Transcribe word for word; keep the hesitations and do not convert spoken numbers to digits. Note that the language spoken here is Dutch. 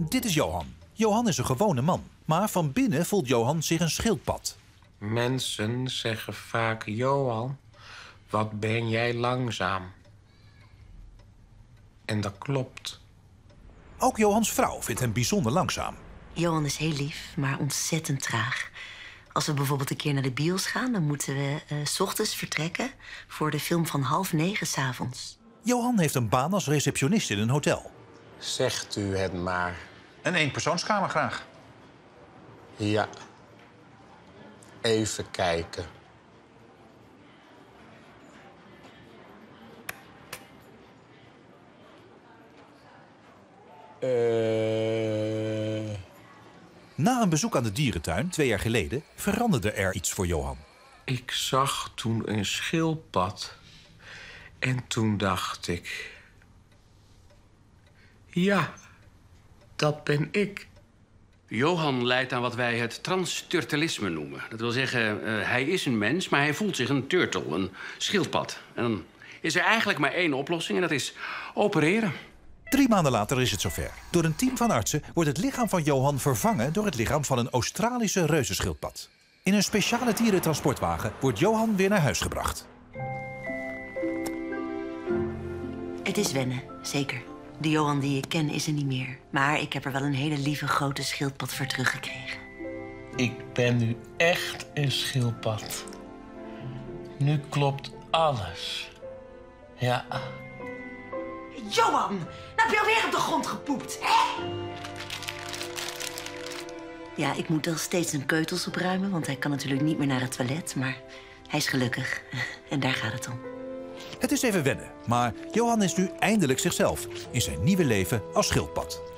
Dit is Johan. Johan is een gewone man, maar van binnen voelt Johan zich een schildpad. Mensen zeggen vaak, Johan, wat ben jij langzaam. En dat klopt. Ook Johans vrouw vindt hem bijzonder langzaam. Johan is heel lief, maar ontzettend traag. Als we bijvoorbeeld een keer naar de bios gaan, dan moeten we uh, 's ochtends vertrekken voor de film van half negen 's avonds. Johan heeft een baan als receptionist in een hotel. Zegt u het maar. Een eenpersoonskamer graag. Ja. Even kijken. Uh... Na een bezoek aan de dierentuin, twee jaar geleden, veranderde er iets voor Johan. Ik zag toen een schildpad. En toen dacht ik... Ja, dat ben ik. Johan lijdt aan wat wij het transturtelisme noemen. Dat wil zeggen, uh, hij is een mens, maar hij voelt zich een turtle, een schildpad. En dan is er eigenlijk maar één oplossing en dat is opereren. Drie maanden later is het zover. Door een team van artsen wordt het lichaam van Johan vervangen door het lichaam van een Australische reuzenschildpad. In een speciale dierentransportwagen wordt Johan weer naar huis gebracht. Het is wennen, zeker. De Johan die ik ken is er niet meer. Maar ik heb er wel een hele lieve grote schildpad voor teruggekregen. Ik ben nu echt een schildpad. Nu klopt alles. Ja. Johan, nou heb je alweer op de grond gepoept, hè? Ja, ik moet wel steeds zijn keutels opruimen, want hij kan natuurlijk niet meer naar het toilet. Maar hij is gelukkig. En daar gaat het om. Het is even wennen, maar Johan is nu eindelijk zichzelf in zijn nieuwe leven als schildpad.